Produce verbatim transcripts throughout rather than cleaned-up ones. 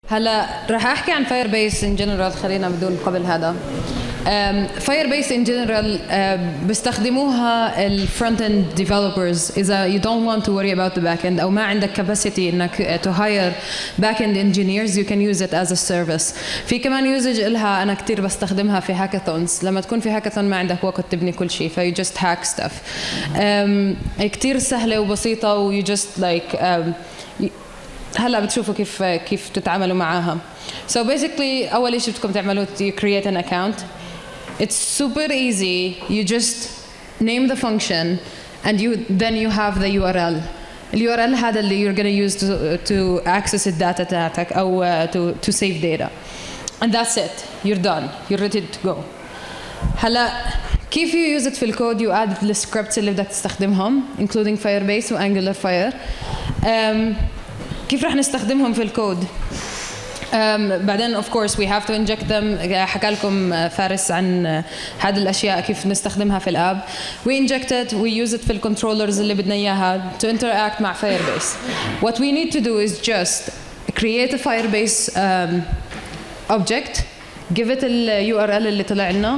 هلا راح احكي عن Firebase in general. خلينا بدون قبل هذا. Firebase in general uh, بيستخدموها ال front end developers إذا you don't want to worry about the back end أو ما عندك capacity إنك to hire back end engineers, you can use it as a service. في كمان usage إلها أنا كتير بستخدمها في hackathons. لما تكون في hackathon ما عندك وقت تبني كل شيء ف you just hack stuff. um, كتير سهلة وبسيطة و you just like um, هلا بتشوفوا كيف كيف تتعاملوا معاها. So basically أول شيء بدكم تعملوه you create an account. It's super easy. You just name the function and you then you have the U R L. ال U R L هذا اللي you're gonna use to to access الداتا تاعتك أو uh, to to save data. And that's it. You're done. You're ready to go. هلا كيف you use it في الكود؟ you add the scripts اللي بدك تستخدمهم including Firebase و Angular Fire. Um, كيف رح نستخدمهم في الكود؟ Um, بعدين of course we have to inject them. حكى لكم فارس عن هذه الأشياء كيف نستخدمها في الاب. We inject it, we use it في الكنترولرز اللي بدنا إياها to interact مع Firebase. What we need to do is just create a Firebase um, object, give it ال U R L اللي طلع لنا.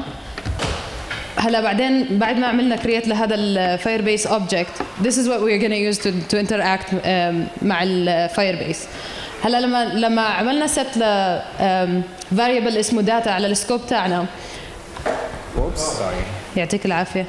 هلا بعدين بعد ما عملنا create لهذا ال Firebase object, this is what we're gonna use to to interact um, مع ال Firebase. هلا لما لما عملنا set ل um, variable اسمه data على السكوب تاعنا. Oops, sorry. يعطيك العافية.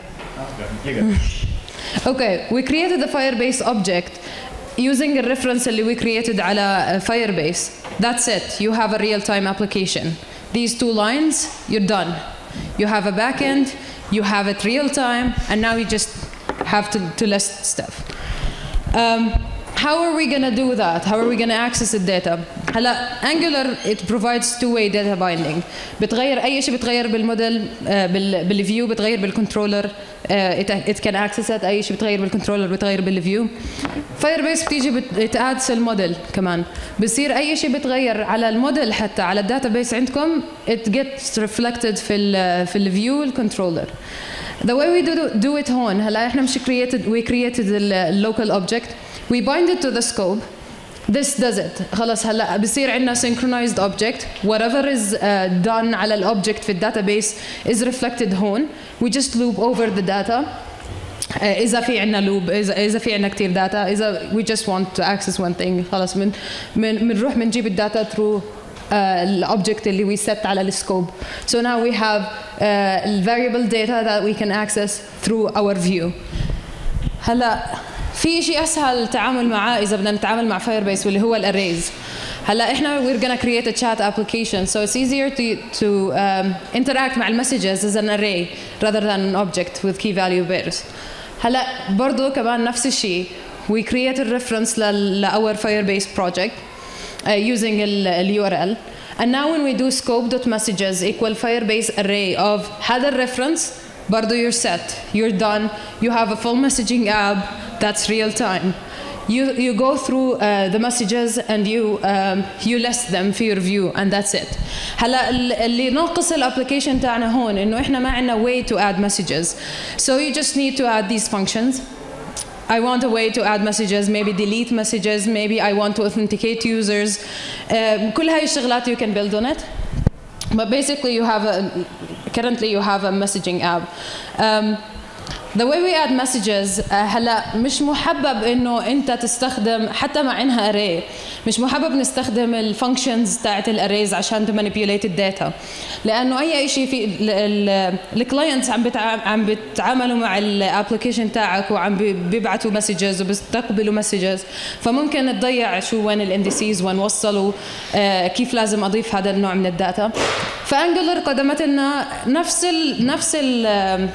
You're good. Okay, we created the Firebase object using a reference اللي we created على Firebase. That's it. You have a real-time application. These two lines, you're done. You have a backend, you have it real time, and now you just have to, to list stuff. Um, how are we going to do that? How are we going to access the data? هلا Angular it provides two-way data binding. بتغير أي شيء بتغير بالموديل بال بالفيو بتغير بالكنترولر it, it can access it. أي شيء بتغير بالكنترولر بتغير بالفيو. Firebase بتيجي بتادس الموديل كمان. بصير أي شيء بتغير على الموديل حتى على الداتابيس عندكم it gets reflected في ال في الفيو الكنترولر. The way we do do it هون هلا إحنا مش created we created the local object. We bind it to the scope. This does it. خلاص هلا بصير عندنا synchronized object. Whatever is uh, done على الobject في الداتابيس is reflected هون. We just loop over the data. Uh, إذا في عندنا loop إذا إذا في عندنا كتير data إذا we just want to access one thing خلاص من من بنروح بنجيب الداتا through uh, الobject اللي we set على السكوب. So now we have uh, variable data that we can access through our view. هلا في شيء اسهل التعامل معاه اذا بدنا نتعامل مع Firebase واللي هو الاريز. هلا احنا we're gonna create a chat application so it's easier to to um, interact مع المسجز as an array rather than an object with key value pairs. هلا برضو كمان نفس الشيء we create a reference ل our Firebase project uh, using ال U R L and now when we do scope.messages equal Firebase array of هذا الريفرنس برضو you're set, you're done, you have a full messaging app that's real time. You you go through uh, the messages and you um, you list them for your view and that's it. هلا اللي ناقص الابلكيشن تاعنا هون انه احنا ما عندنا way to add messages. So you just need to add these functions. I want a way to add messages, maybe delete messages, maybe I want to authenticate users. Uh, كل هاي الشغلات you can build on it. But basically you have a currently you have a messaging app. Um, The way we add messages uh, هلا مش محبب انه انت تستخدم حتى مع انها array مش محبب نستخدم الفانكشنز تاعت الاريز عشان to manipulate الداتا لانه اي شيء في الكلاينتس عم عم بيتعاملوا مع الابلكيشن تاعك وعم بيبعتوا مسجز وبيستقبلوا مسجز فممكن تضيع شو وين الاندسيز وين وصلوا uh, كيف لازم اضيف هذا النوع من الداتا. فانجلر قدمت لنا نفس ال نفس ال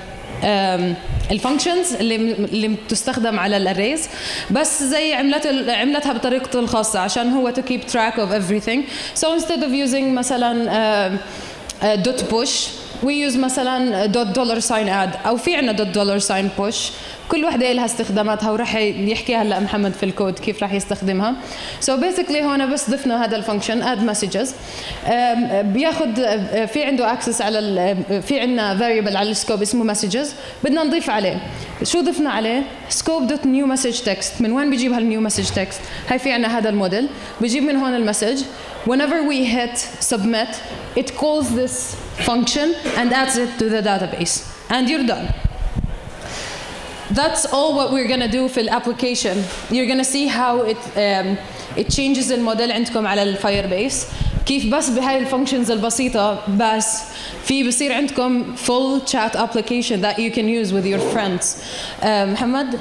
الفانكشنز اللي اللي بتستخدم على الاريز بس زي عملت عملتها بطريقته الخاصه عشان هو to keep track of everything. So instead of using مثلا uh, uh, dot push we use مثلا دوت دولار ساين اد او في عندنا دوت دولار ساين بوش. كل وحده لها استخداماتها وراح يحكي هلا محمد في الكود كيف راح يستخدمها. so basically هون بس ضفنا هذا الفانكشن add messages بياخذ في عنده access على في عندنا variable على السكوب اسمه messages بدنا نضيف عليه. شو ضفنا عليه؟ scope dot new message text. من وين بيجيب هالنيو مسج تكست؟ هاي في عندنا هذا الموديل بيجيب من هون المسج. whenever we hit submit it calls this function and adds it to the database and you're done. That's all what we're gonna do في الapplication. You're gonna see how it um, it changes الموديل عندكم على الفايربيس كيف بس بهاي الفانكشنز البسيطة بس في بصير عندكم full chat application that you can use with your friends. uh, محمد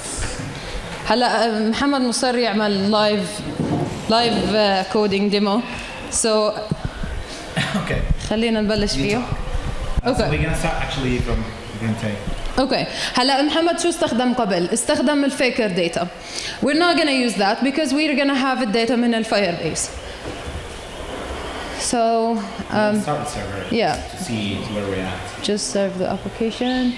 هلا محمد مصر يعمل live live uh, coding demo so okay. خلينا نبلش فيه. Okay. So we're gonna start actually from Realtime. اوكي هلا محمد شو استخدم قبل؟ استخدم الفيكر داتا. We're not gonna use that because we're gonna have the data من الفايربيس. So um, start the server yeah. to see where we're at. Just serve the application.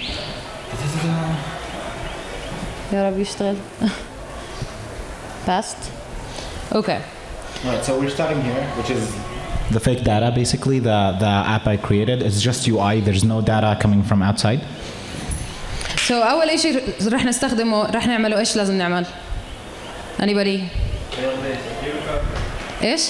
يا رب يشتغل. Fast. Okay. Alright, so we're starting here, which is the fake data. Basically, the the app I created is just U I. There's no data coming from outside. So أول شيء رح نستخدمه رح نعمله إيش لازم نعمل؟ Anybody؟ إيش؟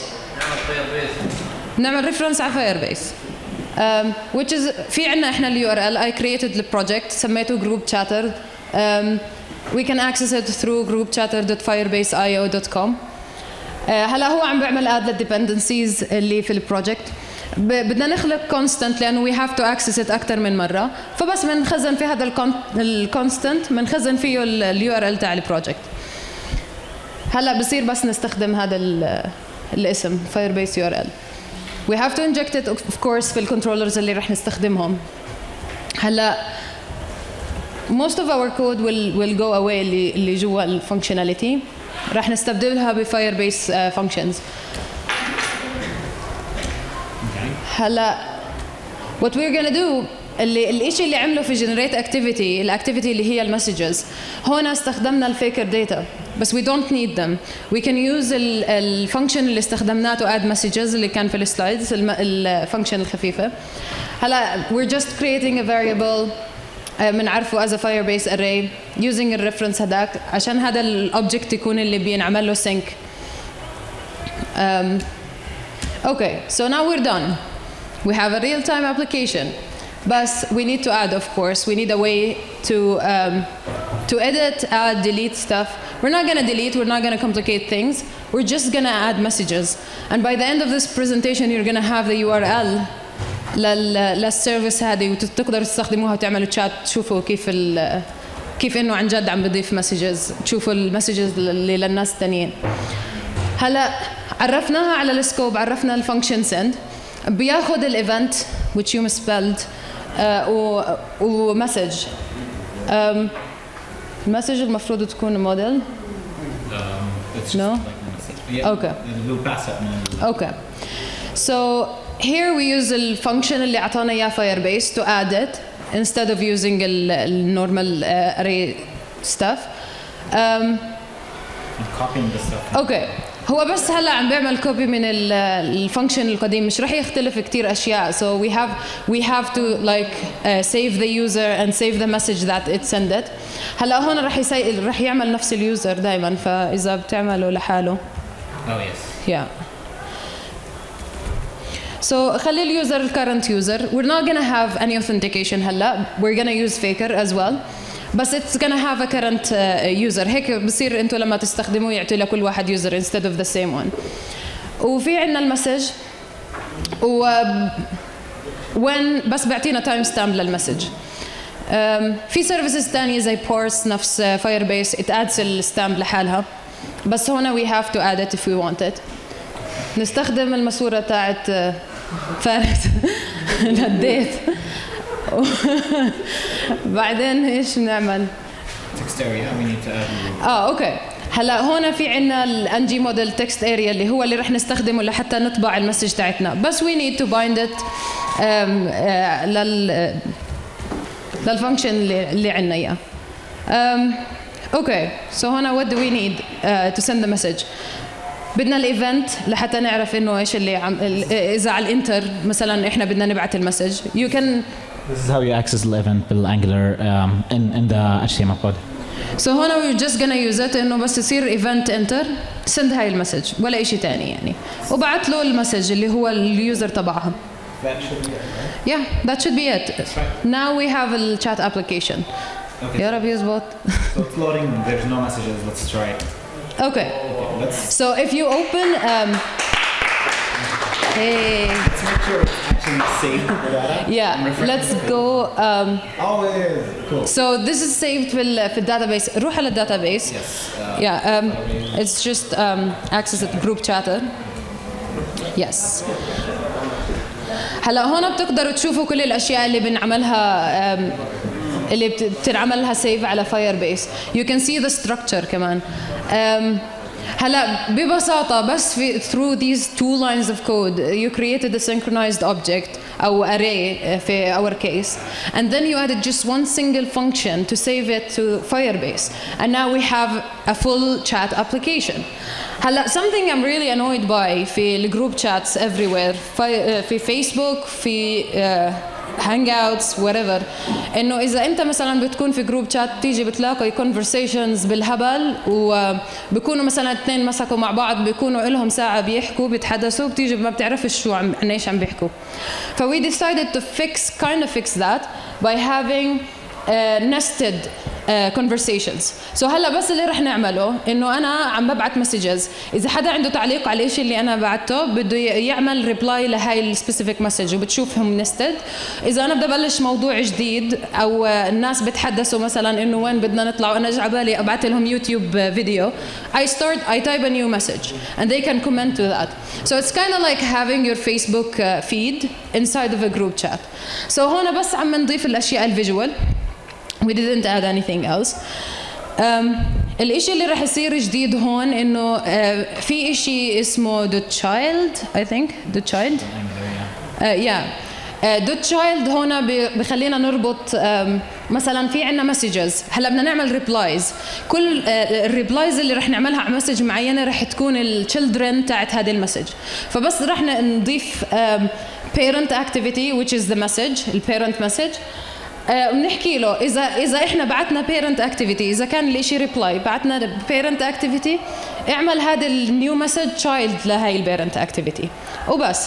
نعمل ريفرنس على فايربيس. Um, which is في عنا إحنا اليو ار ال I created the project سميته group chatter. Um, we can access it through group chatter dot firebase i o dot com. Uh, هلا هو عم بيعمل add للdependencies اللي في البروجكت. بدنا نخلق constant لأنه we have to access it أكثر من مرة فبس بنخزن في هذا الكونستنت بنخزن فيه اليو ار ال تاع البروجكت. هلا بصير بس نستخدم هذا الاسم Firebase يو ار ال. we have to inject it of course في الكنترولرز اللي رح نستخدمهم. هلا most of our code will will go away اللي اللي جوا الفانكشناليتي رح نستبدلها ب Firebase uh, functions. هلا what we're gonna do اللي الشيء اللي عمله في generate activity الاكتيفيتي اللي هي المسجز هون استخدمنا الفيكر داتا بس we don't need them. we can use الفانكشن اللي استخدمناه to add messages اللي كان في السلايدز الفانكشن الخفيفه. هلا we're just creating a variable بنعرفه as a Firebase array using الريفرنس هداك عشان هذا الاوبجكت يكون اللي بينعمل له sync. um, okay so now we're done. We have a real-time application, but we need to add, of course, we need a way to um, to edit, add, delete stuff. We're not gonna delete, we're not gonna complicate things. We're just gonna add messages. And by the end of this presentation, you're gonna have the U R L للسيرفيس هذه وتقدروا تستخدموها وتعملوا chat تشوفوا كيف ال كيف إنه عن جد عم بضيف messages تشوفوا المسجز اللي للناس التانيين. هلا عرفناها على السكوب عرفنا الفانكشن send بياخذ الايفنت which you misspelled uh, و ومسج. المسج المفروض تكون موديل. No? Okay. Okay. So here we use the function اللي عطانا اياه Firebase to add it instead of using the normal uh, array stuff. Um, copying the stuff. Okay. هو بس هلا عم بيعمل كوبي من الفانكشن القديم مش رح يختلف كتير اشياء. So we have we have to like uh, save the user and save the message that it sent it. هلا هون رح يسي... رح يعمل نفس اليوزر دائما فاذا بتعمله لحاله. Oh yes. Yeah. So خلي اليوزر current user. We're not gonna have any authentication هلا. We're gonna use faker as well. بس it's gonna have a current uh, user. هيك بصير انتوا لما تستخدموه يعطي لكل واحد user instead of the same one. وفي عندنا المسج و when بس بيعطينا time stamp للمسج. um, في services تانية زي parse نفس uh, Firebase it adds الstamp لحالها. بس هنا we have to add it if we want it. نستخدم الماسورة تاعت uh, فارس نديت. بعدين ايش بنعمل؟ text area we need to add. اه اوكي. هلا هون في عندنا الانجي موديل تكست اريا اللي هو اللي رح نستخدمه لحتى نطبع المسج تاعتنا بس we need to bind it لل للفانكشن اللي اللي عندنا اياه. اوكي سو هنا what do we need uh, to send the message. بدنا الايفنت لحتى نعرف انه ايش اللي عم اذا على الانتر مثلا احنا بدنا نبعث المسج. You can This is how you access the event بالانجلر um, in in the H T M L code. So هنا we're just gonna use it انه بس يصير event enter send هاي المسج ولا شيء ثاني يعني وبعت له المسج اللي هو اليوزر تبعها. That should be it, right? Yeah, that should be it. Right. Now we have a chat application. Okay. يا رب يزبط. So it's loading. There's no messages. Let's try it. Okay. Okay. Let's. So if you open um, hey. Let's make sure it's actually saved the data. Yeah. Let's go. Um, Oh, it is. Cool. so this is saved في ال في الداتابيس. روح على الداتابيس. Yes. Uh, Yeah. Um, it's just um, access it group chatter. Yes. هلا هون بتقدروا تشوفوا كل الاشياء اللي بنعملها um, اللي بتنعملها سيف على Firebase. You can see the structure كمان. Um, هلا ببساطة بس في through these two lines of code you created a synchronized object أو array في our case and then you added just one single function to save it to Firebase and now we have a full chat application. هلا something I'm really annoyed by في الجروب chats everywhere في, في فيسبوك في uh, hangouts whatever انه اذا انت مثلا بتكون في جروب شات بتيجي بتلاقي conversations بالهبل وبكونوا مثلا اثنين مسكوا مع بعض بيكونوا لهم ساعه بيحكوا بيتحدثوا بتيجي ما بتعرفش شو عم عن ايش عم بيحكوا. ف we decided to fix kind of fix that by having uh, nested uh, conversations. So هلا بس اللي رح نعمله انه انا عم ببعث مسجز اذا حدا عنده تعليق على الشيء اللي انا بعته بده يعمل ريبلاي لهي السبيسيفيك مسج وبتشوفهم نستد. اذا انا بدي ابلش موضوع جديد او الناس بتحدثوا مثلا انه وين بدنا نطلع وانا اجى على بالي ابعث لهم يوتيوب فيديو I start I type a new message and they can comment to that. So it's kind of like having your Facebook uh, feed inside of a group chat. So هون بس عم نضيف الاشياء الفيجوال. We didn't add anything else. Um, الاشي اللي رح يصير جديد هون انه uh, في اشي اسمه dot child I think dot child. Uh, yeah. Uh, dot child هون بخلينا نربط um, مثلا في عنا مسجز هلا بدنا نعمل ريبلايز كل الريبلايز uh, اللي رح نعملها على مسج معينه رح تكون الchildren تاعت هذه المسج فبس رح نضيف um, parent activity which is the message الparent message بنحكي له اذا اذا احنا بعتنا بيرنت اكتيفيتي اذا كان الشيء ريبلاي بعتنا بيرنت اكتيفيتي اعمل هذا النيو مسج تشايلد لهي البيرنت اكتيفيتي وبس.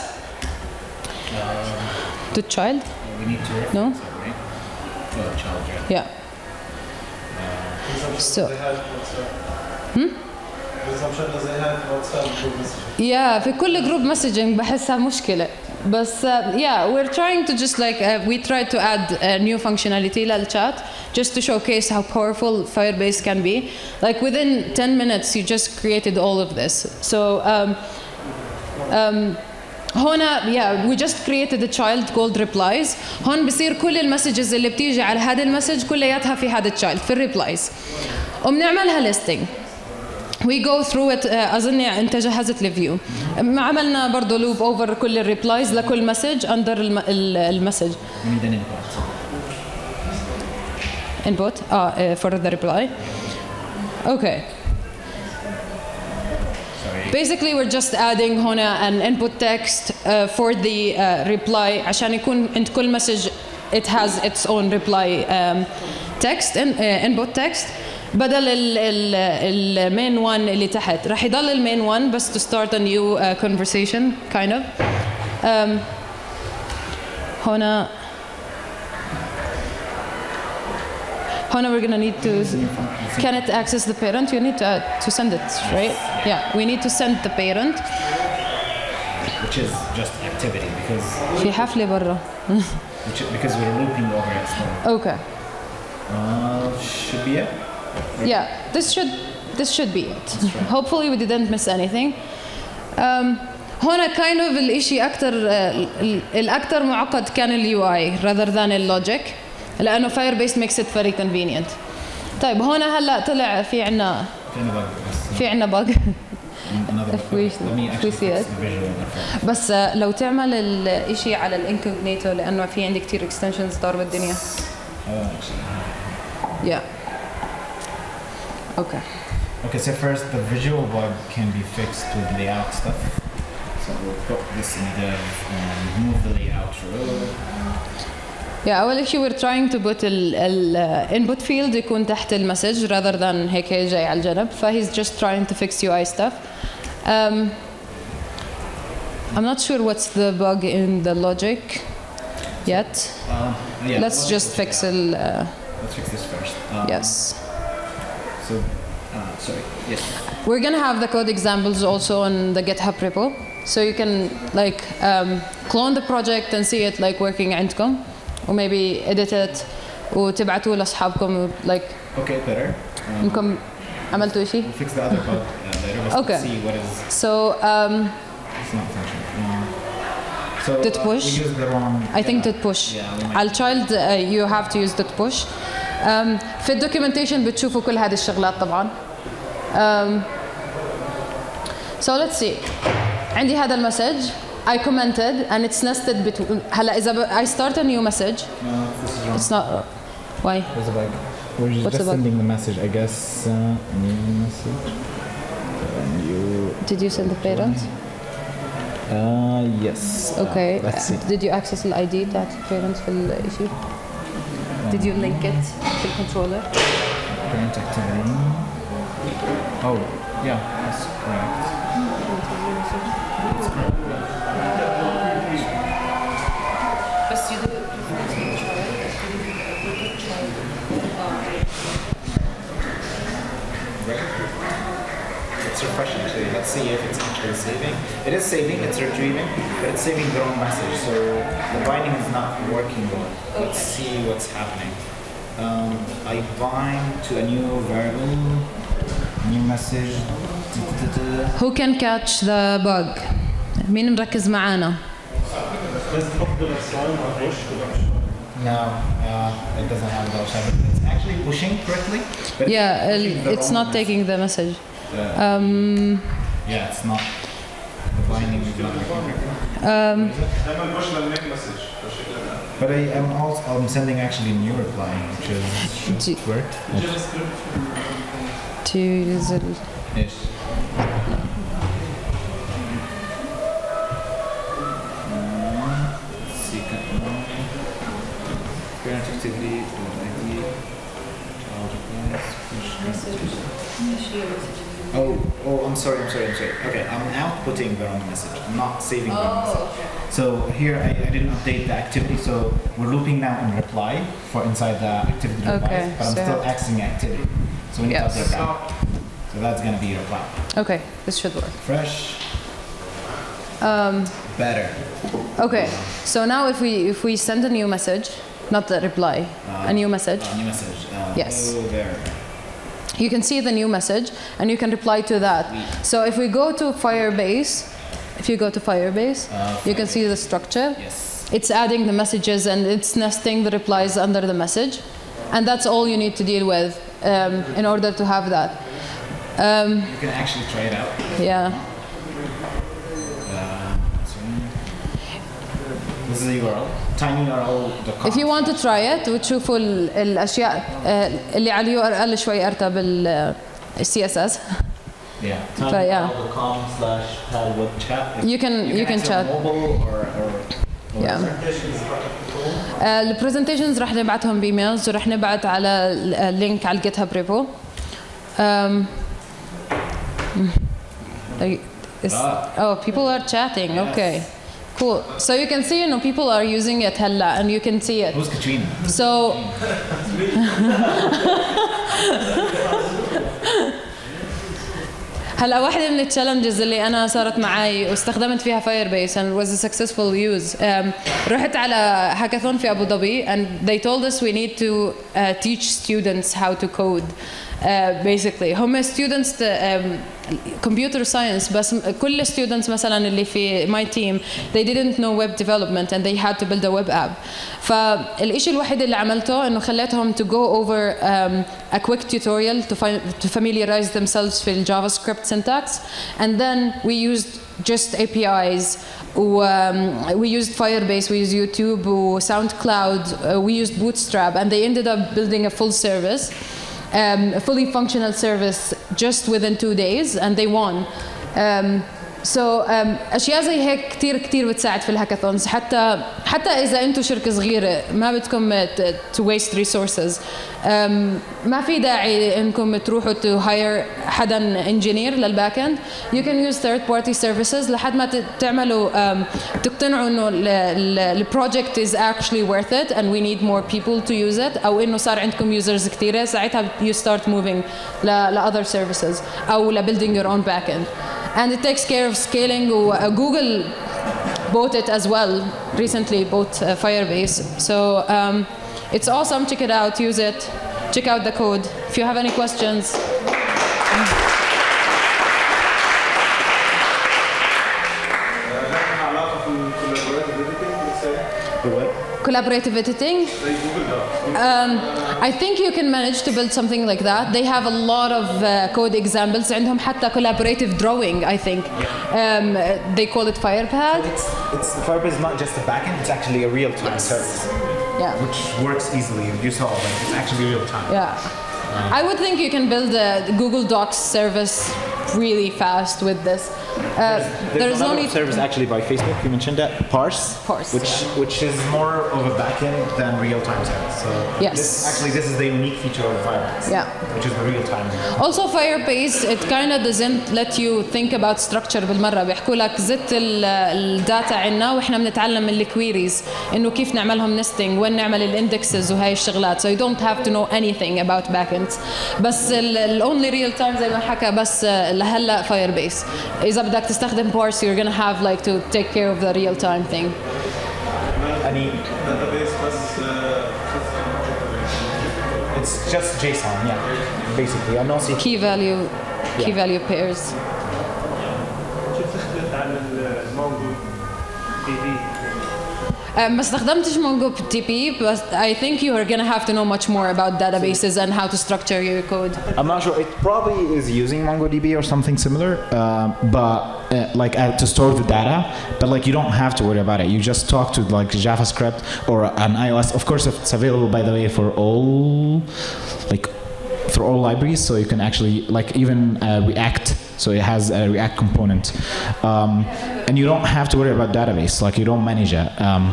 To child? We need to No? right? Oh, child, yeah. Yeah. So. Hmm? Yeah, في كل جروب مسجنج بحسها مشكلة. بس uh, yeah, we're trying to just like uh, we tried to add a new functionality للchat just to showcase how powerful Firebase can be. Like within ten minutes, you just created all of this. So um, um, هنا yeah, we just created a child called replies. هون بصير كل المسجز اللي بتيجي على هذا المسج كلياتها في هذا الchild في الريبلايز. وبنعملها listing. We go through it. أظن أنت جهزت الفيو. عملنا برضه loop over كل الريبلايز لكل مسج under المسج. We need an input. Input. Ah, for the reply. Okay. Sorry. Basically, we're just adding هنا an input text uh, for the uh, reply عشان يكون عند كل message it has its own reply um, text in, uh, input text. بدل المين one اللي تحت راح يضل المين one بس to start a new uh, conversation kind of. Um, هنا هنا we're gonna need to can it access the parent? You need to uh, to send it, right? Yeah, we need to send the parent. Which is just activity because في حفلة برا. which is, because we're looping over it. So. Okay. Uh, should be it. Yeah, this should this should be it. Hopefully we didn't miss anything. Um, هنا kind of الإشي أكتر الأكتر معقد كان اليو آي rather than اللوجيك لأنه Firebase makes it very convenient. طيب هنا هلا طلع في عنا في عنا bug another if we, let me if we see it. بس لو تعمل الإشي على الانكوجنيتو لأنه في عندي كتير extensions ضاربة الدنيا. Yeah. Okay. Okay, so first the visual bug can be fixed with layout stuff. So we'll put this in dev and remove the layout row. Yeah, أول شيء we're trying to put ال ال uh, input field يكون تحت المسج rather than هيك جاي على الجنب. ف he's just trying to fix U I stuff. Um, I'm not sure what's the bug in the logic yet. Uh, yeah, Let's well, just fix yeah. it. Uh, Let's fix this first. Um, yes. So, uh, sorry. Yes. We're gonna have the code examples also on the GitHub repo, so you can like um, clone the project and see it like working عندكم, or maybe edit it, وتبعتوه لأصحابكم like. Okay, better. Um, إنكم عملتوا شيء. We'll fix the other bug uh, later. Let's Okay. see what is. So. Um, It's not functioning. Um, so dot push. Uh, we used the wrong. I think yeah. dot push. Yeah, على child uh, you have to use dot push. Um, في الدوكيومنتيشن بتشوفوا كل هذه الشغلات طبعا. Um, so let's see. عندي هذا المسج. I commented and it's nested between. هلا إذا I start a new message. No, this is wrong. It's not. Why? There's a bug. We're What's just the bug? sending the message, I guess. Uh, new message. And you. Did you send the parents? Uh, yes. Okay. Uh, let's see. Did you access the I D that parents في الissue? Did you link it to the controller? Parent activity. Oh, yeah, that's correct. That's correct. Let's refresh actually. Let's see if it's actually saving. It is saving, it's retrieving, but it's saving the wrong message. So the binding is not working well. Let's see what's happening. Um, I bind to a new variable, new message. Who can catch the bug? مين مركز معانا؟ No, uh, it doesn't have Rasha, but it's actually pushing correctly. But Yeah, it's, pushing the it's wrong not message. taking the message. Uh, Um, yeah, it's not. The binding is not working. um, But I am also I'm sending actually a new reply, which is should Do- work. to use it. Yes. Second one. Parent activity, I D, child replies, push message. Oh, oh, I'm sorry, I'm sorry, I'm sorry. Okay, I'm outputting the wrong message. I'm not saving the wrong message. So here I, I didn't update the activity, so we're looping now in reply for inside the activity replies, Okay, but I'm so- still accessing activity. So we need Yes. to update that. So that's gonna be reply. Okay, this should work. Fresh, Um, better. okay, so now if we if we send a new message, not the reply, Uh, a new message, Uh, new message. Uh, Yes. Oh, there. you can see the new message and you can reply to that. So if we go to Firebase, if you go to Firebase, Uh, you can see the structure. Yes. It's adding the messages and it's nesting the replies under the message. And that's all you need to deal with um, in order to have that. Um, You can actually try it out. yeah. Uh, so this is the U R L. tinyurl.com. If you want to try it وتشوفوا ال- الأشياء آه، اللي على اليو ار ال شوي أرتب بال سي اس اس. Yeah. yeah. tinyurl.com slash web chat. You can- you can access chat. mobile or, or Yeah. آه، البرزنتيشنز رح نبعتهم بإيميلز ورح نبعت على ال- اللينك على الجيت هاب ريبو. Um, is- Ah. oh, people are chatting. Okay, cool. So you can see, you know, people are using it هلا, and you can see it. Who's Katrina? So. هلا واحدة من التشالنجز اللي أنا صارت معي واستخدمت فيها Firebase and was a successful use. Um, رحت على هاكاثون في أبو ظبي and they told us we need to uh, teach students how to code. uh, basically هم students um, computer science بس كل students مثلا اللي في my team they didn't know web development and they had to build a web app فالإشي الوحيد اللي عملته إنه خليتهم to go over um, a quick tutorial to, find, to familiarize themselves في ال JavaScript syntax and then we used just A P Is و, um, we used Firebase, we used YouTube و SoundCloud, uh, we used Bootstrap and they ended up building a full service Um, a fully functional service just within two days and they won. Um, so um, أشياء زي هيك كتير كتير بتساعد في الهاكاثونز حتى حتى إذا أنتم شركة صغيرة ما بدكم to waste resources. Um, ما في داعي إنكم تروحوا to hire حدا engineer للباك end. You can use third party services لحد ما تعملوا um, تقتنعوا إنه ال project is actually worth it and we need more people to use it أو إنه صار عندكم users كتيرة ساعتها you start moving ل, ل other services أو ل building your own back end. And it takes care of scaling. Uh, Google bought it as well recently, bought uh, Firebase. So um, it's awesome. Check it out. Use it. Check out the code. If you have any questions. Collaborative editing. Um, I think you can manage to build something like that. They have a lot of uh, code examples. عندهم حتى collaborative drawing, I think. Um, they call it Firepad. So it's, it's Firebase is not just a backend; it's actually a real-time Yes. service, Yeah. which works easily. You saw, like, it's actually real-time. Yeah. I would think you can build a Google Docs service really fast with this. Uh, There's, there's no another need. service actually by Facebook. You mentioned that Parse, Parse, which yeah. which is more of a backend than real-time service. So Yes. this, actually, this is the unique feature of Firebase. Yeah. Which is the real-time. Also Firebase it kind of doesn't let you think about structure بالمرة بيحكوا لك زت الداتا عنا واحنا بنتعلم من الكويريز انه كيف نعملهم nesting وين نعمل الاندكسز وهاي الشغلات so you don't have to know anything about backends بس ال only real time زي ما حكى بس لهلا Firebase إذا بدك تستخدم Parse you're gonna have like to take care of the real time thing. Any database plus it's just JSON, yeah, basically. I know Key value, key Yeah. value pairs. Um, ما استخدمتش MongoDB but I think you are gonna have to know much more about databases and how to structure your code. I'm not sure. It probably is using MongoDB or something similar, uh, but uh, like uh, to store the data. But like you don't have to worry about it. You just talk to like JavaScript or an iOS. Of course, if it's available by the way for all, like for all libraries, so you can actually like even uh, React. So it has a React component, um, and you don't have to worry about database. Like you don't manage it. Um,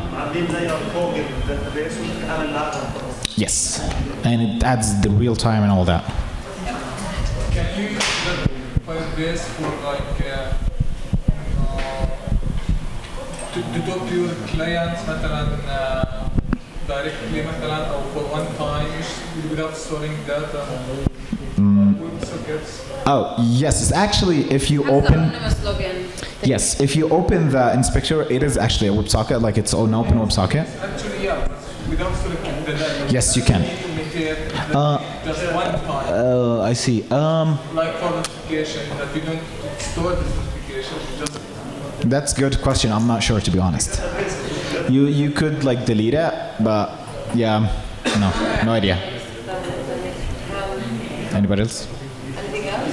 yes, and it adds the real time and all that. Can you use the Firebase for like uh, uh, to, to talk to your clients مثلا uh, directly مثلا or for one time without storing data? Mm. WebSockets. Oh yes, it's actually if you open. Yes, if you open the inspector, it is actually a WebSocket, like it's an open WebSocket. Actually, yeah, but without storing the data. Yes, you can. Uh, just one time. Uh, I see. Um, Like for notification, that you don't store this notification, you just. that's a good question. I'm not sure to be honest. You you could like delete it, but yeah, no, no idea. Anybody else? Anything else?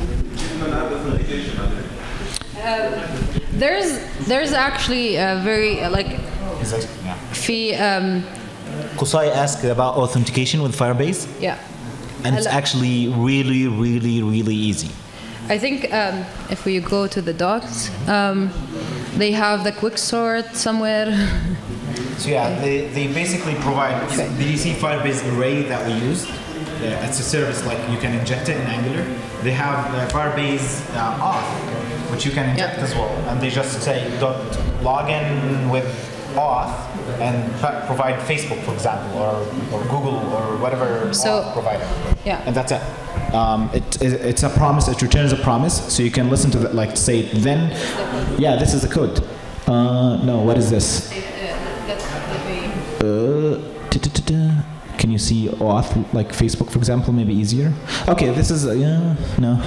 Um, there's there's actually a very uh, like في um, Kusai asked about authentication with Firebase, yeah. and it's Hello. actually really, really, really easy. I think um, if we go to the docs, um, they have the quick sort somewhere. So yeah, they, they basically provide. Did you see Firebase Array that we used? Uh, it's a service like you can inject it in Angular. They have uh, Firebase uh, auth, which you can inject Yeah. as well, and they just say dot log in with auth and p- provide Facebook, for example, or, or Google or whatever So- auth provider. Yeah. And that's it. Um, it, it. It's a promise. It returns a promise, so you can listen to that. Like say, then, yeah, this is the code. Uh, no, what is this? Uh, da-da-da-da. can you see auth like Facebook, for example, maybe easier? Okay, this is, uh, yeah, no.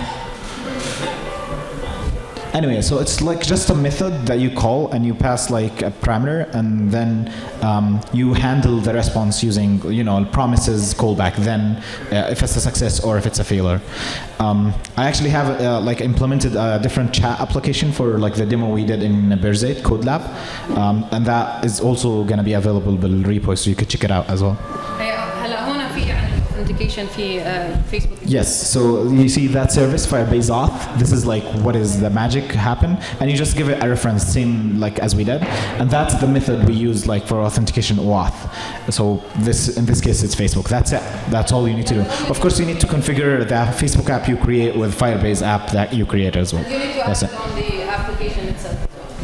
Anyway, so it's like just a method that you call and you pass like a parameter, and then um, you handle the response using, you know, promises, callback, then uh, if it's a success or if it's a failure. Um, I actually have uh, like implemented a different chat application for like the demo we did in Berzeit Code Lab, um, and that is also going to be available in repo, so you could check it out as well. Facebook. Yes, so you see that service, Firebase auth, this is like what is the magic happen, and you just give it a reference, same like as we did, and that's the method we use like for authentication auth. So this, in this case, it's Facebook. That's it. That's all you need to do. Of course, you need to configure the Facebook app you create with Firebase app that you create as well. You need to that's add it it on the application itself.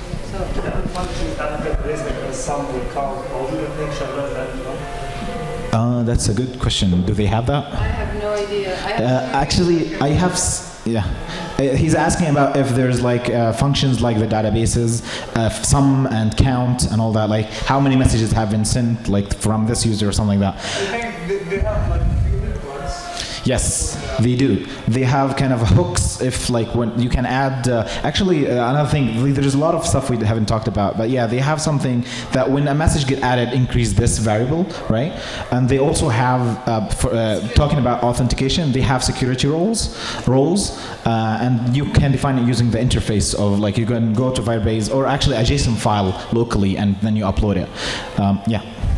Uh, that's a good question. Do they have that? I have no idea. I have Uh, actually, I have, s- yeah. Uh, he's asking about if there's like uh, functions like the databases, uh, sum and count and all that, like how many messages have been sent like from this user or something like that. I think they, they have like unit ones. Yes, they do. They have kind of hooks if like when you can add, uh, actually uh, another thing, there's a lot of stuff we haven't talked about, but yeah, they have something that when a message get added, increase this variable, right? And they also have, uh, for, uh, talking about authentication, they have security roles, roles, uh, and you can define it using the interface of like you can go to Firebase or actually a JSON file locally and then you upload it. Um, yeah.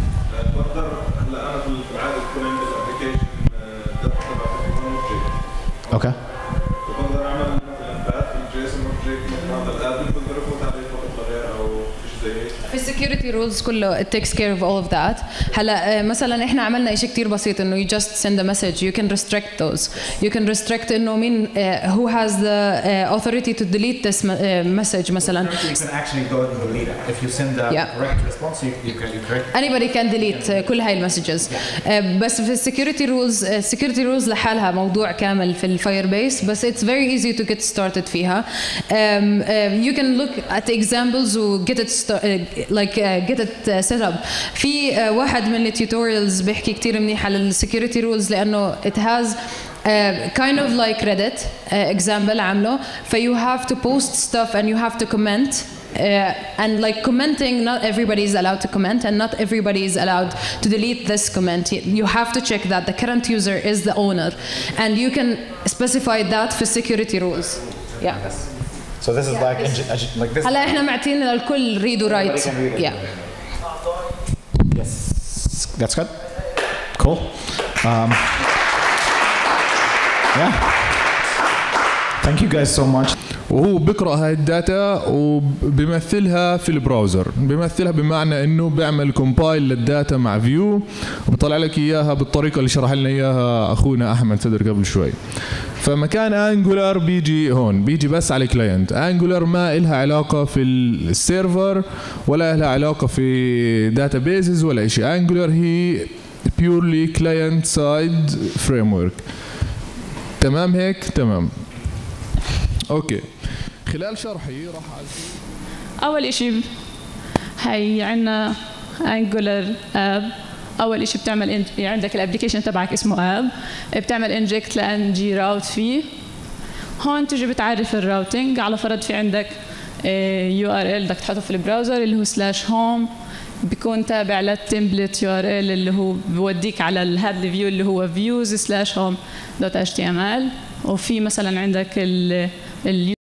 Okay. في security rules كله it takes care of all of that. هلا مثلا احنا عملنا شيء كتير بسيط انه you just send a message. You can restrict those. You can restrict انه مين who has the uh, authority to delete this uh, message مثلا. You can actually go and delete it. If you send the Yeah. correct response, you, you can you correct. Anybody can delete uh, كل هاي المسجز. uh, بس في security rules uh, security rules لحالها موضوع كامل في الفاير بيس بس it's very easy to get started فيها. Um, uh, you can look at examples و get it sta- uh, like uh, get it uh, set up. في uh, واحد من التوتوريالز بيحكي كتير منيح على السكيورتي رولز لأنه it has Uh, kind of like Reddit uh, example عامله ف you have to post stuff and you have to comment uh, and like commenting not everybody is allowed to comment and not everybody is allowed to delete this comment. You have to check that the current user is the owner and you can specify that for security rules. Yeah. So this is like like this. هلا احنا معطين للكل read و write. Yeah. Yes. That's good. Cool. Um, yeah. Thank you guys so much. وهو بيقرأ هاي الداتا وبيمثلها في البراوزر، بيمثلها بمعنى انه بيعمل كومبايل للداتا مع فيو وبيطلع لك اياها بالطريقه اللي شرح لنا اياها اخونا احمد صدر قبل شوي. فمكان انجولار بيجي هون، بيجي بس على كلاينت. انجولار ما إلها علاقه في السيرفر ولا لها علاقه في داتابيزز ولا شيء. انجولار هي purely client side framework. تمام هيك؟ تمام. اوكي. خلال شرحي راح اول اشي هي عندنا انجولار اب. اول اشي بتعمل انت عندك الابلكيشن تبعك اسمه اب، بتعمل انجكت لان جي راوت فيه. هون تجي بتعرف الراوتينج. على فرض في عندك يو ار ال بدك تحطه في البراوزر اللي هو سلاش هوم، بيكون تابع للتمبلت يو ار ال اللي هو بوديك على هذا الفيو اللي هو فيوز سلاش هوم دوت اتش تي ام ال. وفي مثلا عندك ال